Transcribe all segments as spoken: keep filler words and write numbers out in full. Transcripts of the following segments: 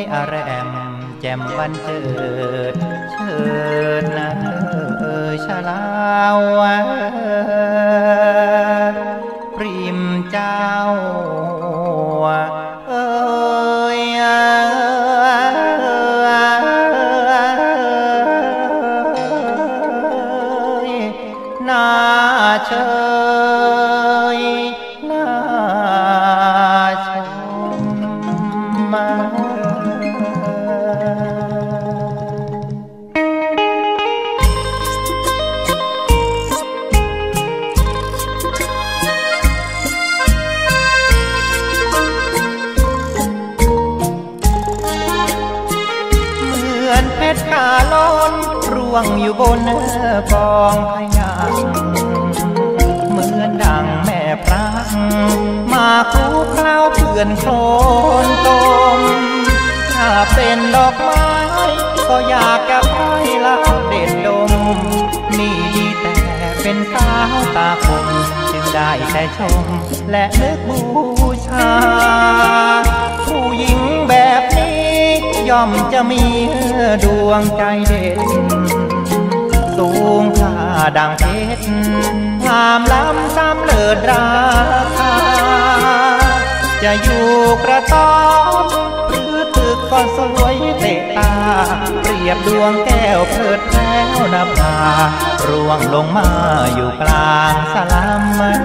อาแรมแจ่มวันเจิดเชิดนะเออชะลาวพริมเจ้าเอ้ยน่าเชยน่าชมมาเพชรกาล้นร่วงอยู่บนเนื้อกองพยัญเหมือนดังแม่พระมาคูเคล้าเพื่อนโคลนตมถ้าเป็นดอกไม้ก็อยากจะให้เราเด็ดดมนี่ดีแต่เป็นสาวตาคมจึงได้แต่ชมและนึกบูชาผู้หญิงแบบนี้ย่อมจะมีดวงใจเด่นสูงค่าดังเพชรงามล้ำซ้ำเลิศราคาจะอยู่กระต๊อบหรือตึกก็สวยเตะตาเปรียบดวงแก้วเพลิดแล้วนภาร่วงลงมาอยู่กลางสลัม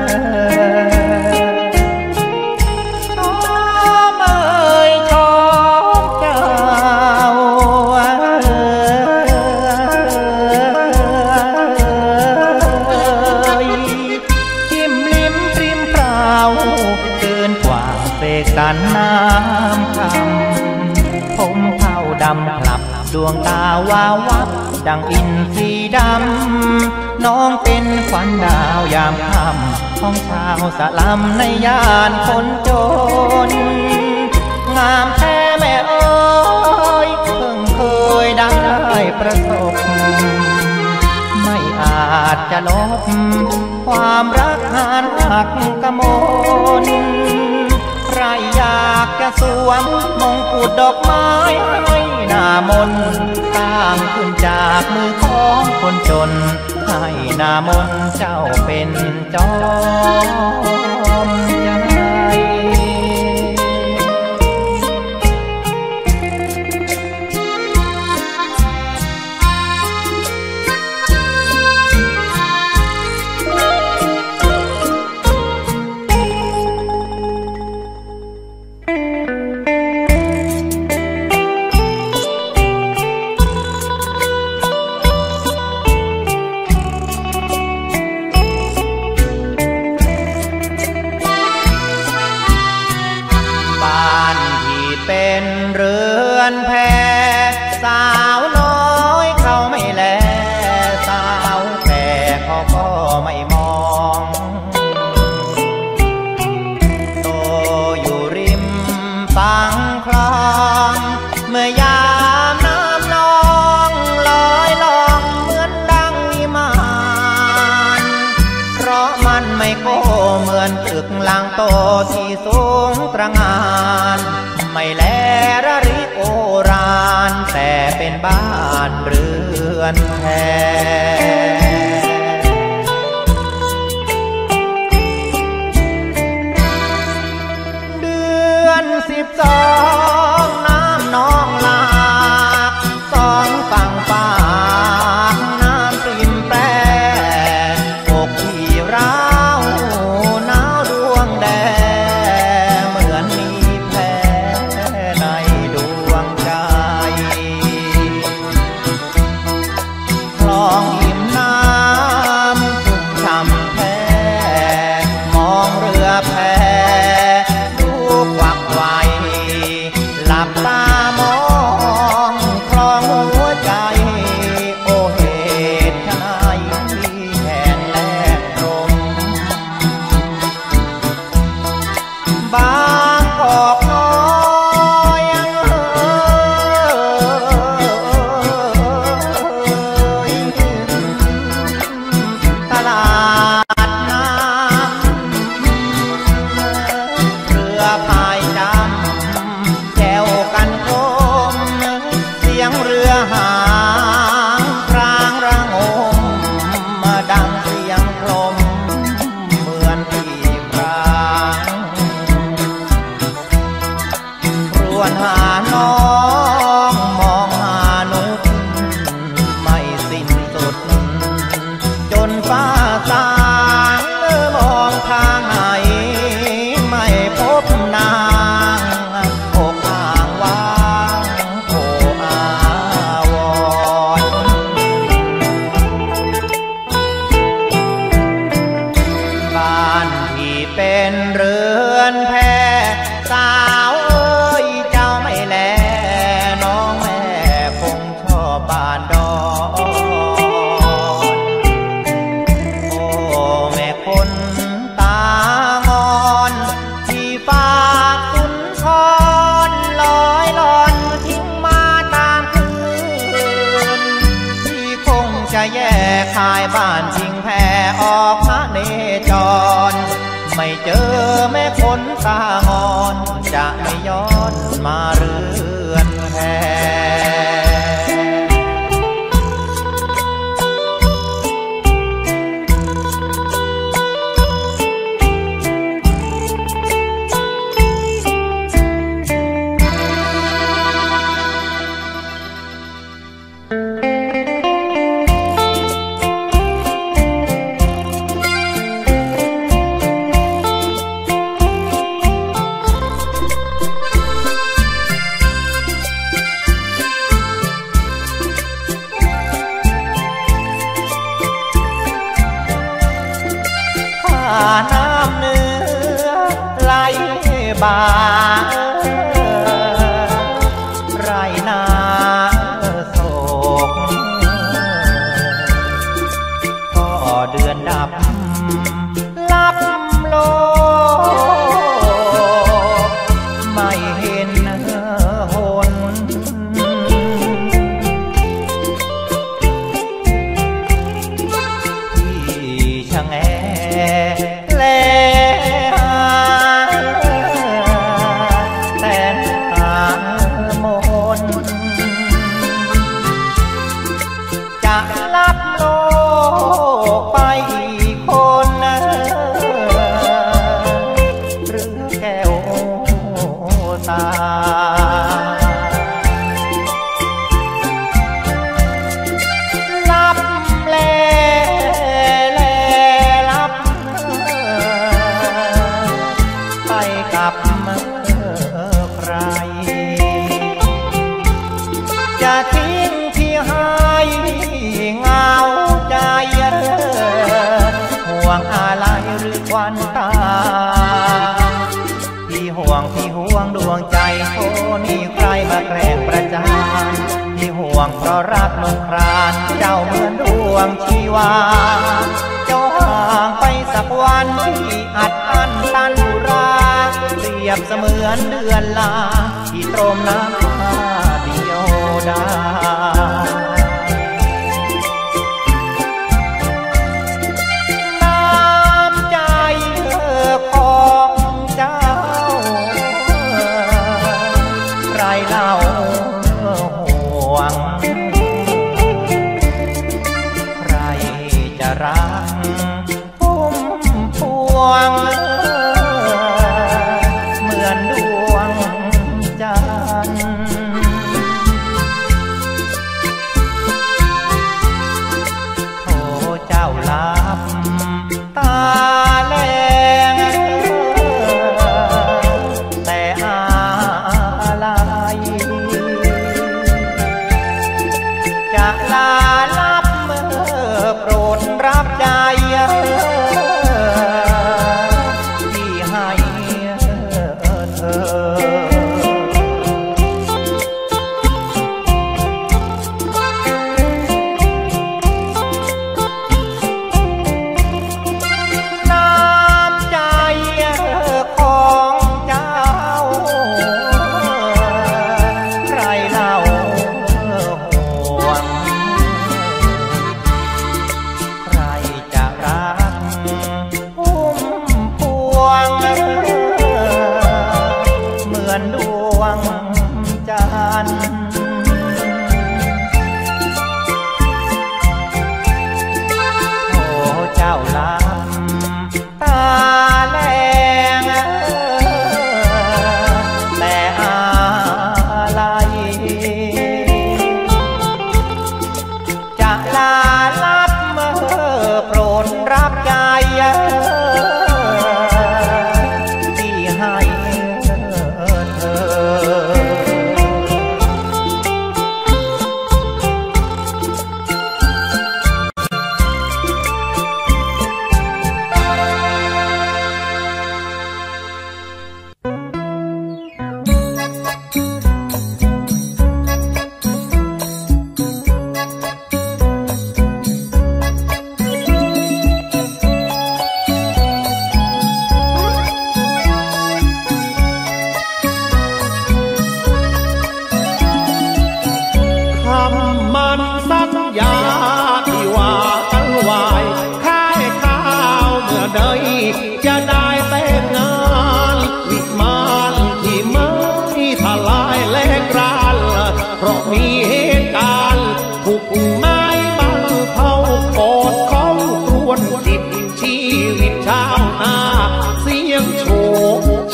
กันน้ำคำผมเท่าดำพลับดวงตาวาววับดังอินทรีดำน้องเป็นขวัญดาวยามค่ำของชาวสลัมในย่านคนจนงามแท้แม่เอ้ยเพิ่งเคยได้ประสบไม่อาจจะลบความรักหานหักกมลใครอยากจะสวมมงกุฎดอกไม้ให้หน้ามนสร้างขึ้นจากมือของคนจนให้หน้ามนเจ้าเป็นจอมใจเป็นเรือนแพสาวน้อยเขาไม่แลสาวแก่เขาก็ไม่มองโตอยู่ริมฝั่งคลองเมื่อยามน้ำนองลอยลองเหมือนดังวิมานเพราะมันไม่โก้เหมือนตึกหลังโตที่สูงตระหง่านไม่แลระริโอรานแต่เป็นบ้านเรือนแพเดือนสิบสองน้ำนองหลากสองฝั่งป่าน้ำปริ่มแปรอกที่ร้าวหนาวดวงแดงเหมือนมีแผลในดวงใจคลองอิ่มน้ำชุ่มฉ่ำแท้มองเรือแพดูควักไวหลับตามองคลองหัวใจโอเหตุไฉนแขนแลกลมบางกอกน้อยตลาดน้ำเรือพายจำแจวกันโควนหาน้องมองหานุชไม่สิ้นสุดจนฟ้าสางมองทางไหนไม่พบนางอกอ่างว่างโผอาวรบ้านที่เป็นเรือนแพสาวเอ้ยเจ้าไม่แลน้องแม่คงชอบบ้านดอนโอ้แม่คนตางอนที่ฝากสุนทรลอยลอนทิ้งมาตามคืนที่คงจะแยกขายบ้านทิ้งแพออกมาเนจรไม่เจอแม่คนตางอนจะไม่ย้อนมาเรือนแพน้ำเนื้อไหลบ่าไรนาโศกก็เดือนดับลับโลกไม่เห็นหนที่ชะแงแลหาแต่หามนจะลับโลกไปอีกคนหรือแก้วตาลับแลกับใครจะทิ้งที่ให้เหงาใจห่วงอะไรหรือควันตาพี่ห่วงพี่ห่วงดวงใจโอ้นี่ใครมาแกล้งประจานพี่ห่วงเพราะรักนุ่งครานเจ้าเหมือนดวงชีวาเจ้าห่างไปสักวันที่อัดอั้นตันอุราเปรียบเสมือนเดือนลาที่ตรมน้ำตาเดียวดายน้ำใจของเจ้าใครเล่าห่วงใครจะรักพุ่มพวงเหมือนดวงจันทร์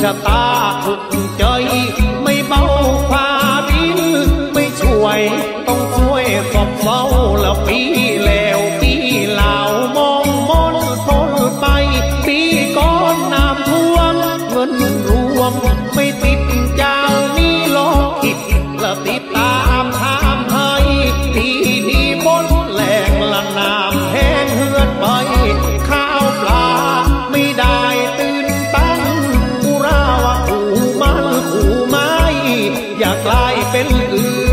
ชะตาทุกใจไม่เบาฟ้าดินไม่ช่วยต้องช่วยสอบเฝ้าแล้วปีแล้วปีเหล่ามองมนทนไปปีก้อนน้ำท่วมเงินรวมไม่ติดเจ้านี่ลองคิดและติดตามถามให้ปีนี้บนแหลงละน้ำแห้งเหือดไปข้าวปลาไม่ได้ตื่นตั้งอุราวะหูมันหูไม้อยากกลายเป็นอื่น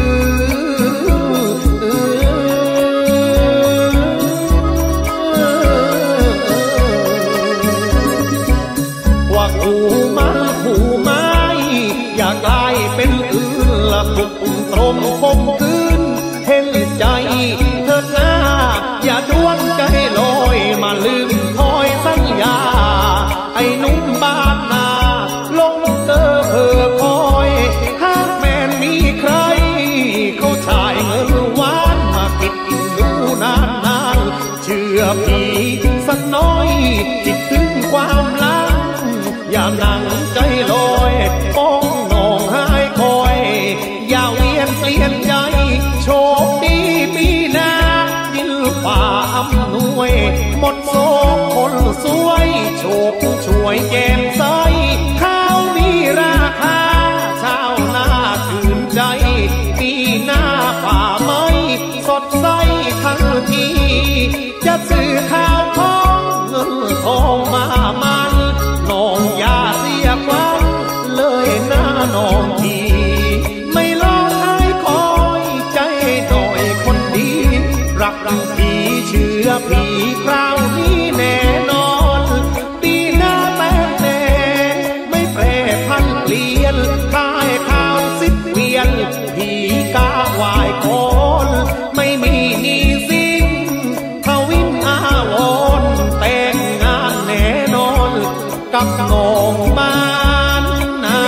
ว่าหูมันหูไม้อยากกลายเป็นอื่นละปุกตรมคมคืนเห็นใจเถิดหน้าอย่าดวงใจลอยมาลืมคอยสัญญาไอ้นุ่มบ้านนาลงเตอเพื่อคอยหากแม่นมีใครเขาชายเงินหวานมาคิดดูนานนานเชื่อพี่สักน้อยจิตถึงความลังอย่านั่งใจลอยป้องนองหายคอยอย่าเวียนเปลี่ยนใจโชคดีปีหน้าดินฝ่าอำนวยหมดโศกคนสวยโชคช่วยแก้มใสข้าวมีราคาชาวนาชื่นใจปีหน้าป่าไม้สดใสทั้งทีจะซื้อข้าวของเงินทองมามันน้องอย่าเสียควันเลยหน้าน้องทีไม่รอให้คอยใจหน่อยคนดีรักรังผีเชื่อผีคราวนี้แน่นอนปีหน้าแต่แน่ไม่แปรพันเปลี่ยนคลายข่าวสิบเวียนผีกาวายคนไม่มีหนี้สิ้นทวินอาวรแต่งงานแน่นอนกับน้องบ้านนา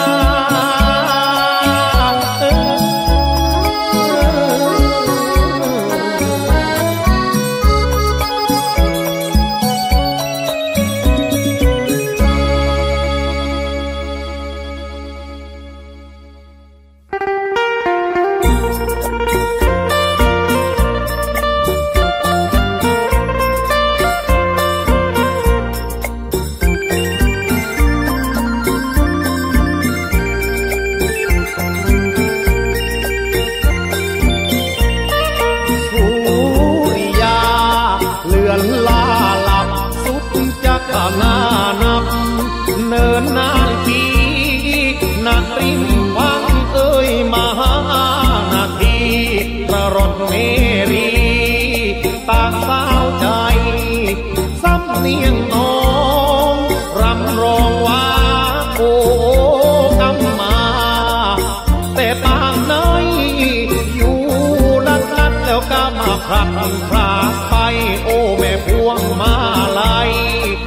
หน้านับเนินนานปีนักริมฟังเอ่ยมหานาทีประรดเมรีตาสาวใจสำเนียงน้องรำร้องว่าโอ้กำมาแต่ปางไหนอยู่ลัดลัดแล้วก็มาพลัดพลาดไปโอ้แม่พวงมาลัย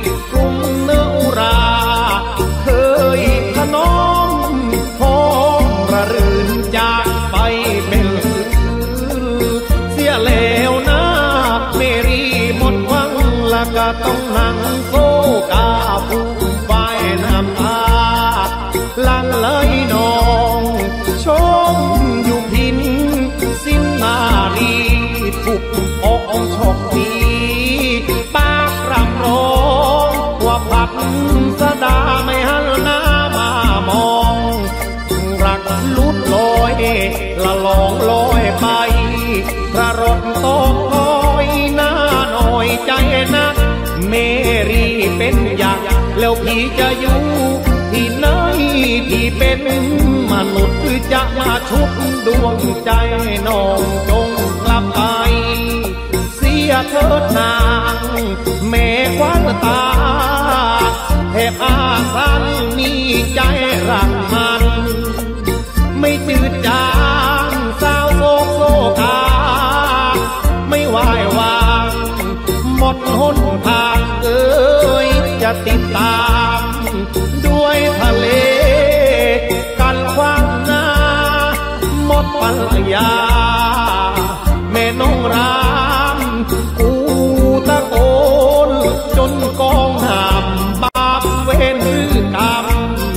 เคยถนอมพองระรื่นจากไปเป็นเสียแล้วนะเมรีหมดหวังแล้วก็ต้องนั่งโซกาผู้ฝ่ายน้ำตาลังเลยน้องชมอยู่พินสิ้นนารีถูกอกชกดีปากรำร้องว่าพัดสดาไม่หันหน้ามามองรักลุดลอยละลองลอยไปพระรถตกคอยหน้าหน่อยใจนักเมรีเป็นอย่างแล้วพี่จะอยู่ที่ไหนพี่เป็นมนุษย์คือจะมาชุบดวงใจน้องจงกลับไปเสียเถิดนางแม่ควันตาแทบอาสันมีใจรักมันไม่จืดจางสาวโศกโศกาไม่ไหววางหมดหนทางเอ่ยจะติดตามด้วยทะเลกันความหน้าหมดปัญญาแม่น้องรามกูตะโกนจนกองหามบาปเวรกรรม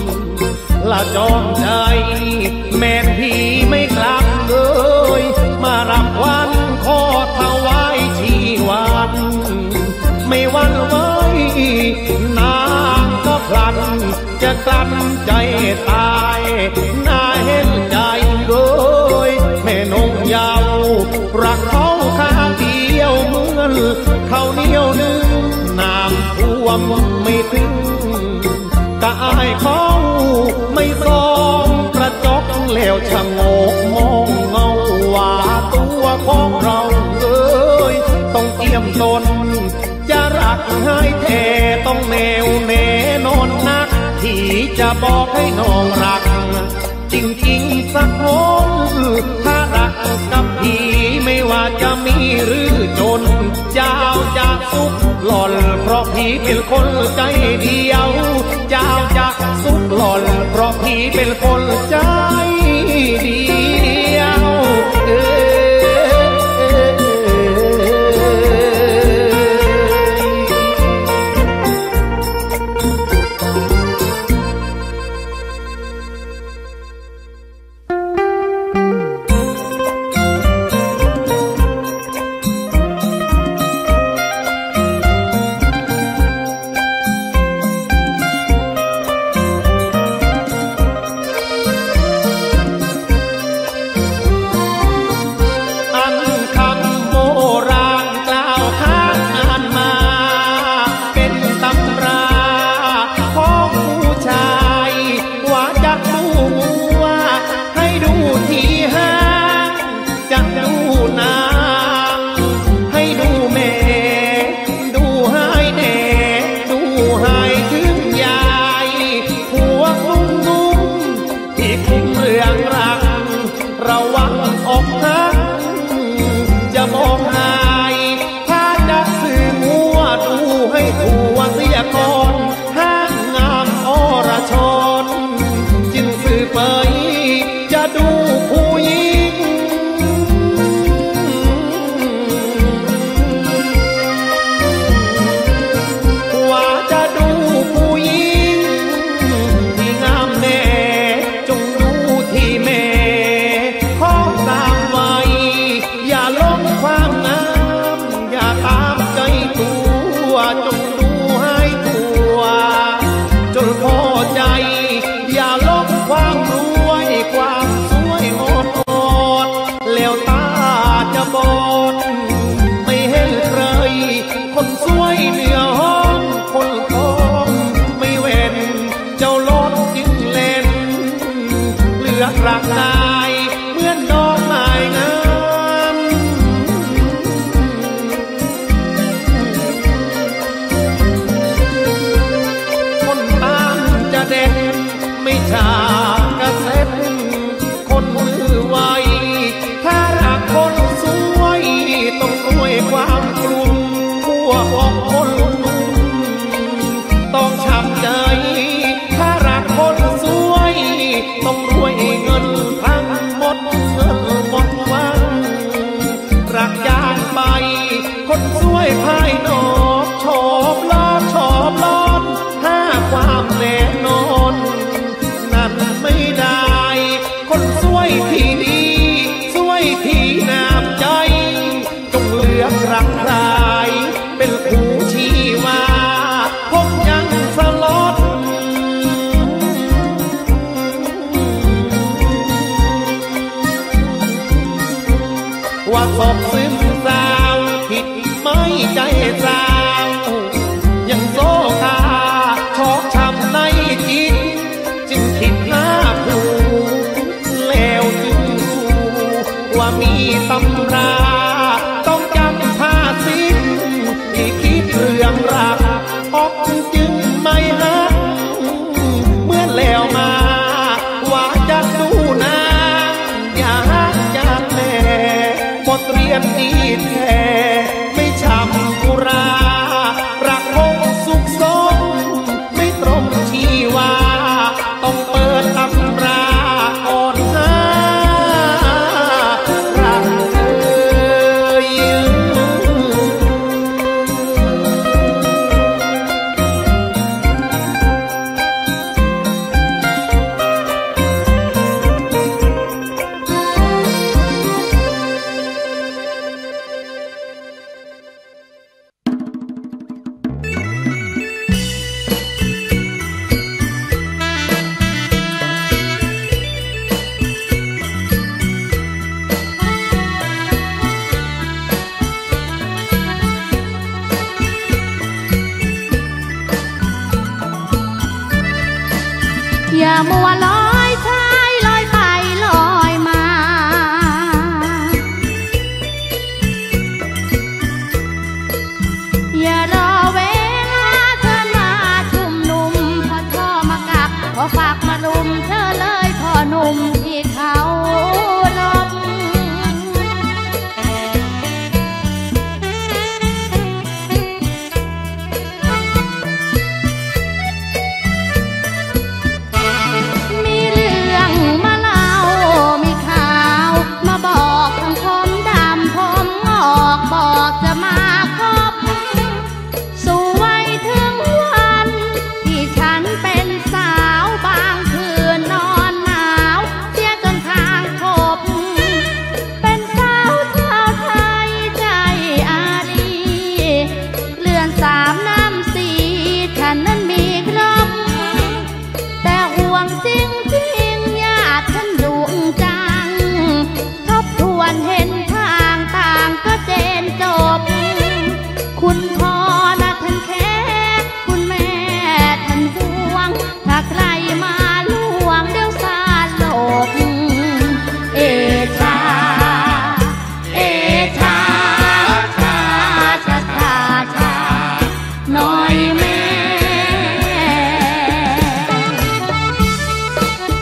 ละจอมใจแม่นพี่ไม่กลับเลยมารับวันขอถวายชีวันไม่หวั่นไหวนางก็พลันจะกลั้นใจตายน่าเห็นใจเลยแม่นงยาวรักเขาข้างเดียวเหมือนเขาเหนียวนึงน้ำท่วมไม่ถึงกายเขาไม่ส่องกระจกแล้วชะโงกมองเงาว่าตัวของเราเอ้ยต้องเตรียมตนจะรักให้แท้ต้องแนวแน่นอนนักที่จะบอกให้น้องรักจริงๆสักคนถ้ารักกับพี่ไม่ว่าจะมีหรือจนเจ้าจะสุขหล่อนเพราะพี่เป็นคนใจเดียวเจ้าจะสุขหล่อนเพราะพี่เป็นคนใจเดียวเอรักนายเหมือนดอกไม้งามคนตามจะเด็ดไม่ช้ากระเซ็ดคนมือไวถ้ารักคนสวยต้องด้วยความกลุ่มพวกของคนต้องช้ำใจถ้ารักคนสวยต้องรวยเงินทั้งหมดเงินหมดวันรักยานไปคนสวยภายนอกชอบล้อชอบล้อนห้าความแน่นอนนั่นไม่ได้คนสวยที่ดีสวยที่น้ำใจจงเลือกรักใครเป็นคู่ชีวาพบยังสลดว่าศพซึมเศร้าผิดไม่ใจเศร้ายังโซคาชอกช้ำในจิตจึงคิดหน้าผูแล้วจึงว่ามีตำราต้องจำผ้าสิ้นที่คิดเรื่องรักออกจึงไม่ฮักเมื่อแล้วมาว่าจะดูนาอย่าฮักอย่าแม่บทเรียนดีแท้ไม่ช้ำกุรารักคงสุขสมไม่ตรงชีวาต้องเปิดตำราอ่อนหารักเอ่ยามัวลอยชายลอยไปลอยมาอย่ารอเวลาเธอมาชุมนุมพอท่อมากักพอฝากมารุมเธอเลยพ่อหนุ่มที่เขาลบมีเรื่องมาเล่ามีข่าวมาบอกทั้งผมดำผมงอกบอกจะมาคบสู่วัยถึงวันที่ฉันเป็นสาวบางคืนนอนหนาวเสียจนทางพบเป็นสาวชาวไทยใจอารีเลื่อนสามน้ำสีฉันนั้นมีครบแต่ห่วงจริงจริงญาติฉันดุจังทบทวนเห็นทางต่างก็เจนจบคุณพ่อนะท่านแค่คุณแม่ท่านห่วงถ้าใครมาลวงเดี๋ยวสาลบเอชาเอชาชาชาชาชาน้อยแม่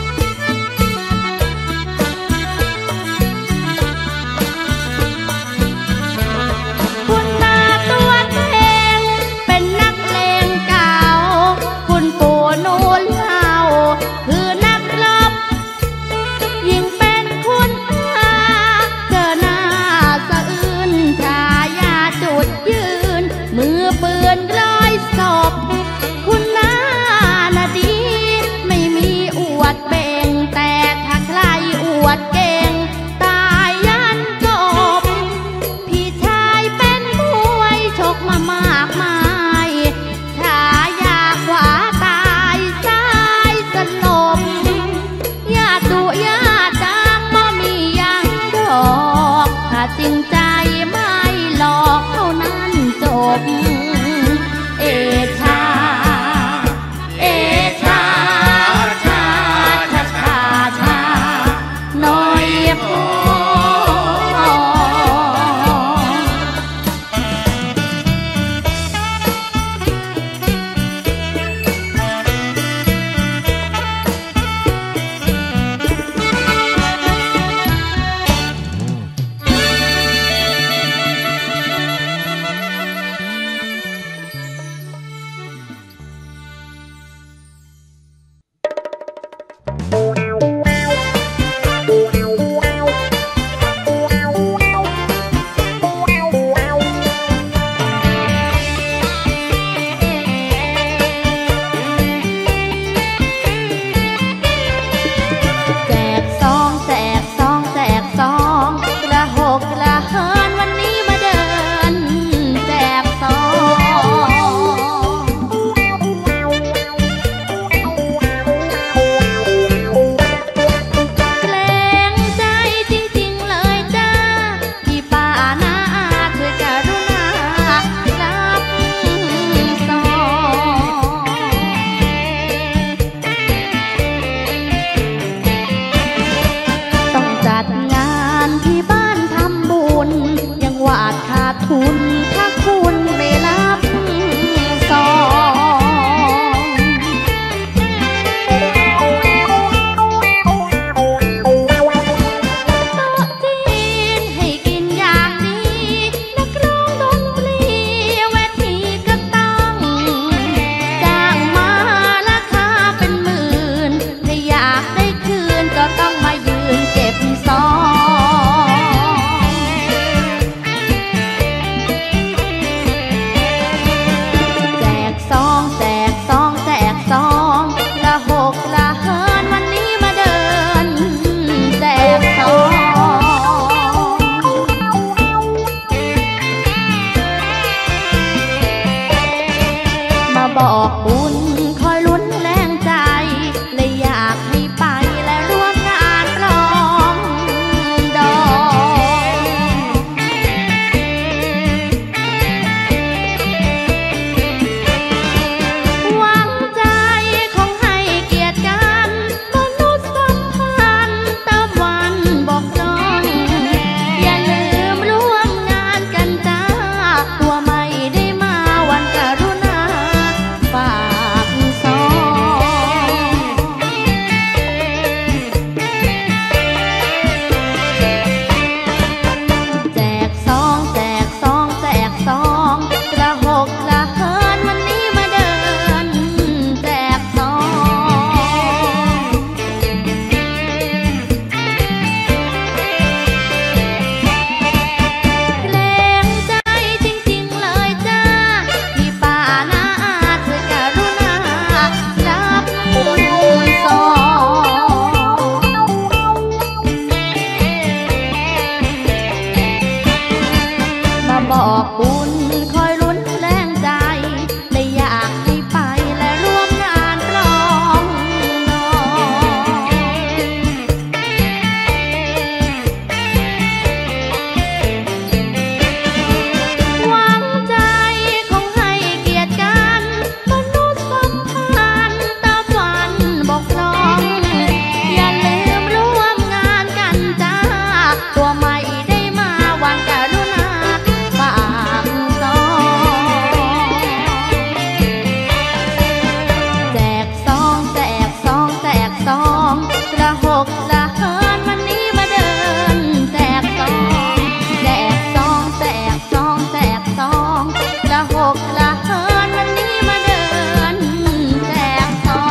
ซองกระหกละเฮินวันนี้มาเดินแจกซองแจกซองแจกซองแจกซองกระหกละเฮินวันนี้มาเดินแจกซอง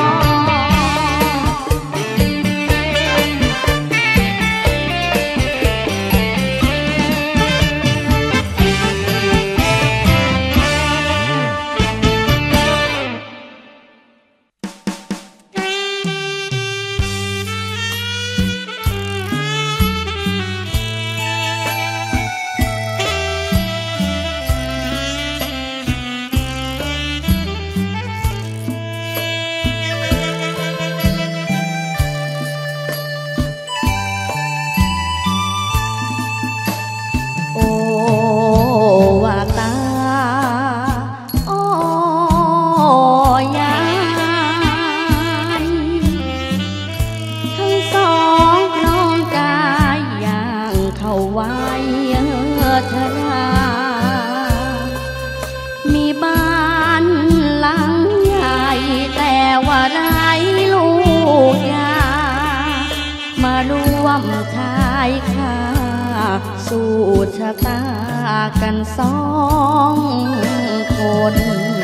มีบ้านหลังใหญ่แต่ว่าไร้ลูกยามาร่วมชายคาสู้ชะตากันสองคน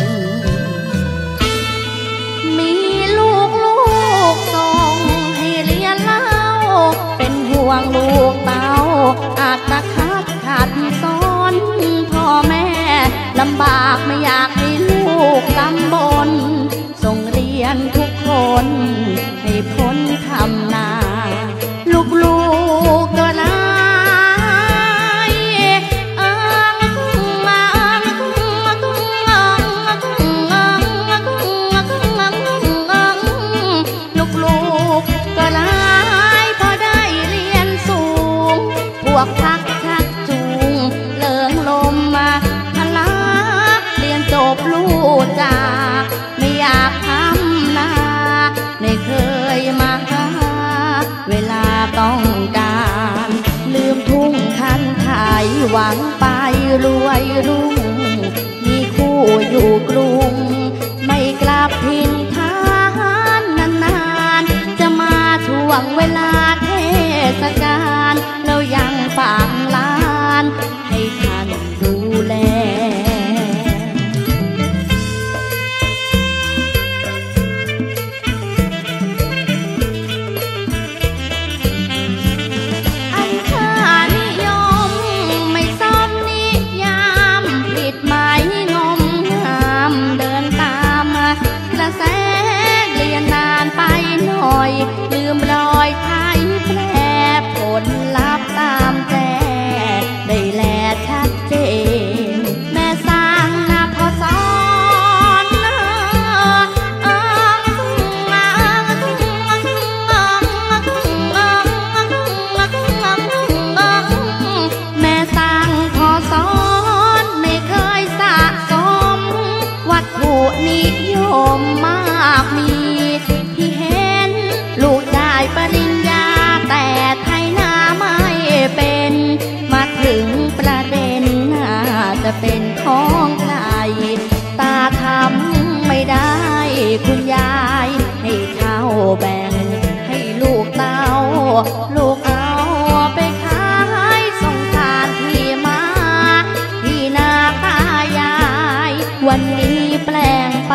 มีลูกลูกส่งให้เรียนเล่าเป็นห่วงลูกเต้าอาจจะคัดขัดสอนพ่อแม่ลำบากไม่อยากให้ลูกลำบนส่งเรียนทุกคนให้พ้นทำนาลูกลูกก็ลายเอิงมาลูกลูกก็ลายพอได้เรียนสูงพวกพักชักจูงเลิงลมมาจบลูกจากไม่อยากทำนาไม่เคยมาหาเวลาต้องการลืมทุ่งคันขายหวังไปรวยรุ่งมีคู่อยู่กรุงไม่กลับถิ่นฐานนานๆจะมาช่วงเวลาเทศกาลแล้วยังฝากลานให้ท่านดูแลลืมรอยไทยแปรผลลัพธ์ตามแจได้แลชัดเจนแม่สร้างนาพอสอนแม่สร้างพอสอนไม่เคยสะสมวัตถุนิยมมากมีที่เห็นลูกได้ปริญญาแต่ไทยนาไม่เป็นมาถึงประเด็นน่าจะเป็นของใครตาทำไม่ได้คุณยายให้เช่าแบ่งให้ลูกเต้าลูกเอาไปขายส่งทานที่มาที่นาตายายวันนี้แปลงไป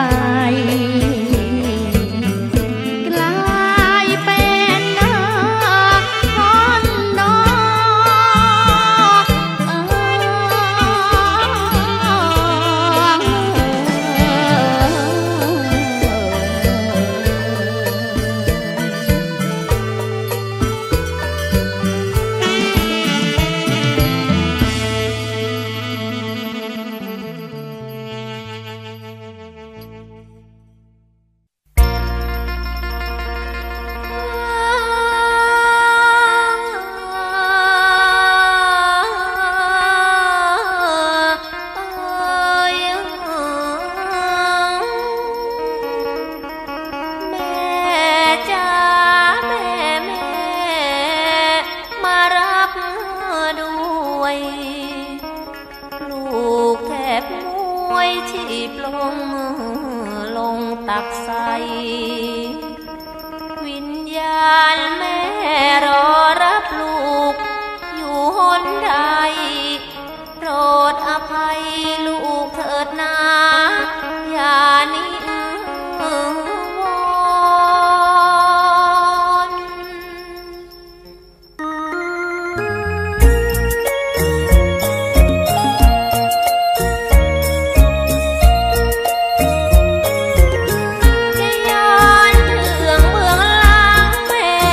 ตักใสวิญยานแม่รอรับลูกอยู่หนใดโปรดอภัยลูกเถิดนาอย่านิวรณ์จะย้อนเรื่องเบื้องหลังแม่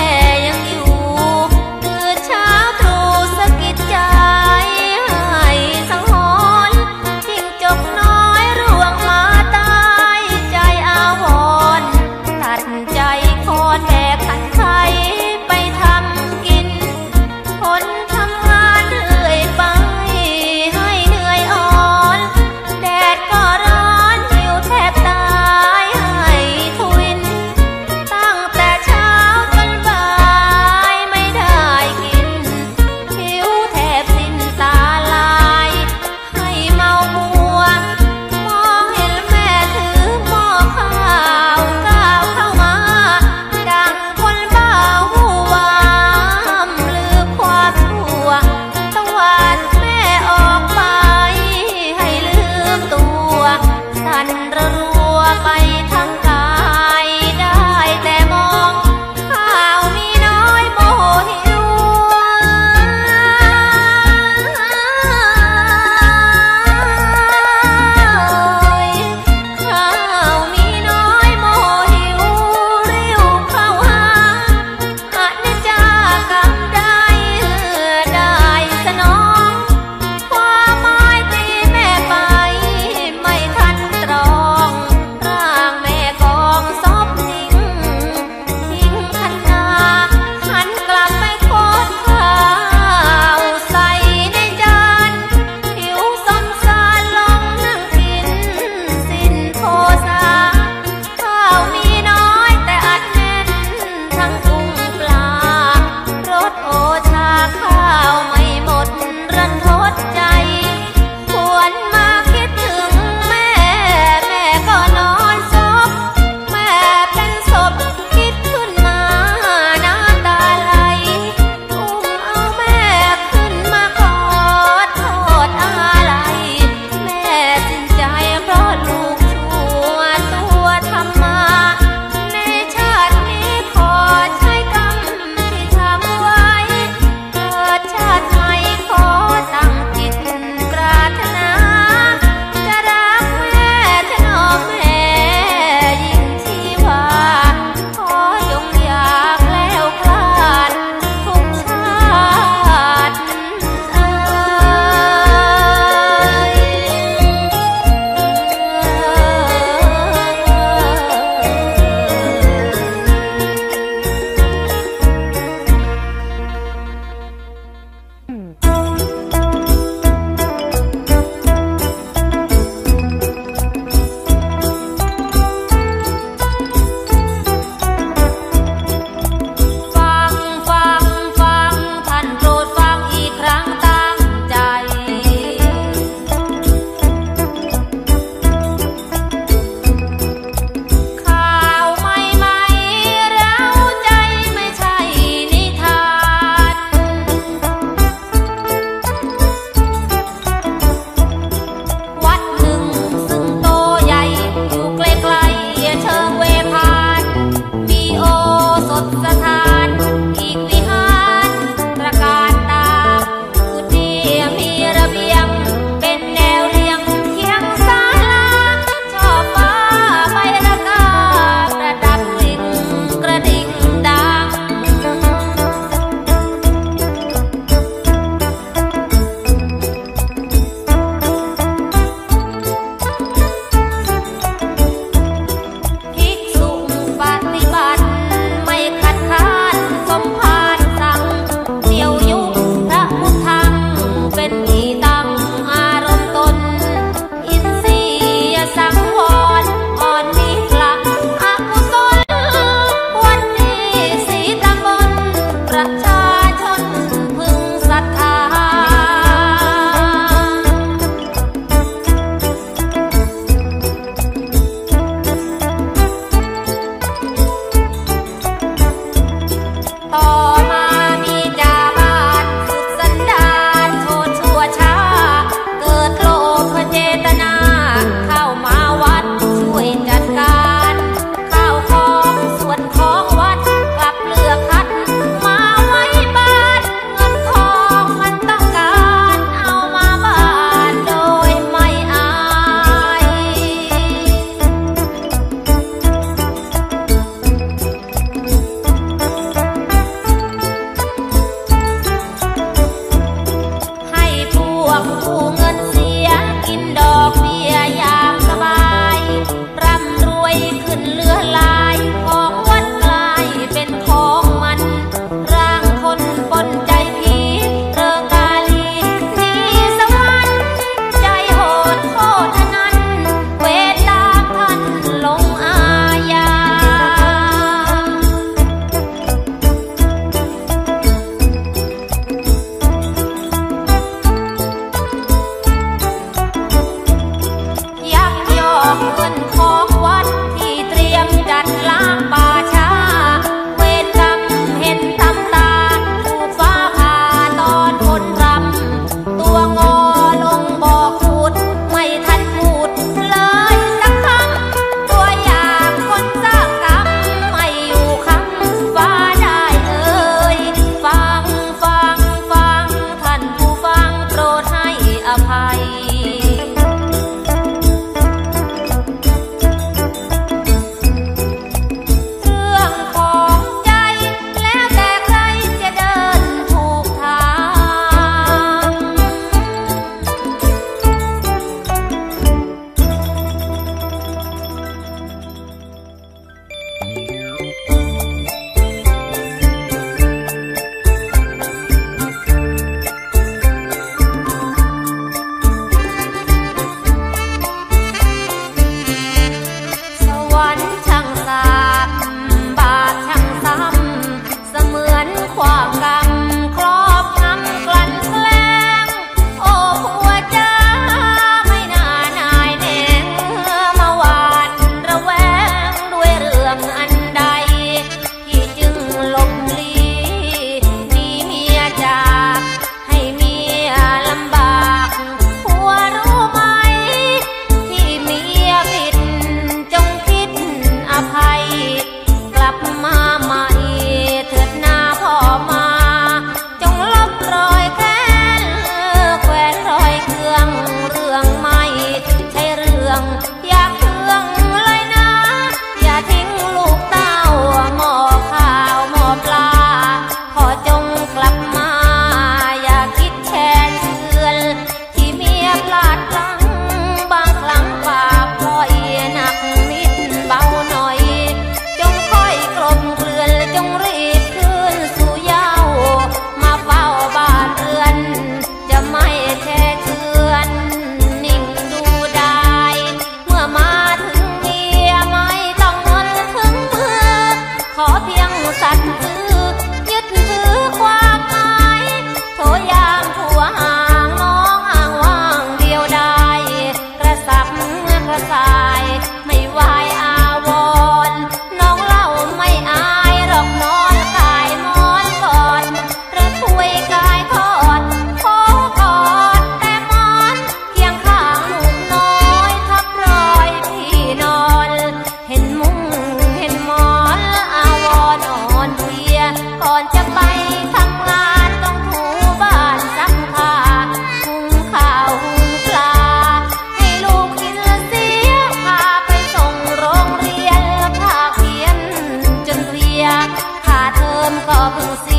ก็เพิ่งเสี